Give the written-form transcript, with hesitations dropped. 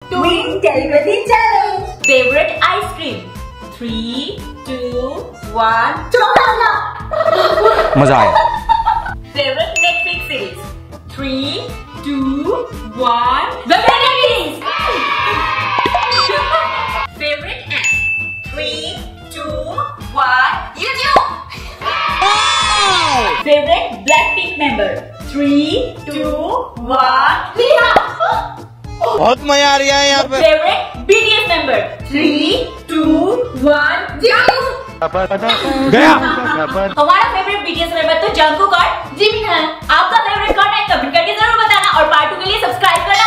to win Telepathy challenge. Favorite ice cream? 3, 2, 1. chocolate. मजा आया. Favorite Netflix series? 3, 2, 1. The Telepathy. Favorite app? 3, 2, 1. YouTube. Favorite Blackpink member? 3, 2, 1. Lina. बहुत मजा आ रहा है यहाँ पे. Favorite BTS member? 3, 2, 1. गया. हमारा फेवरेट BTS मेंबर तो जंगकुक और जिमिन है. आपका फेवरेट कौन है? कमेंट करके जरूर बताना और पार्ट 2 के लिए सब्सक्राइब करना.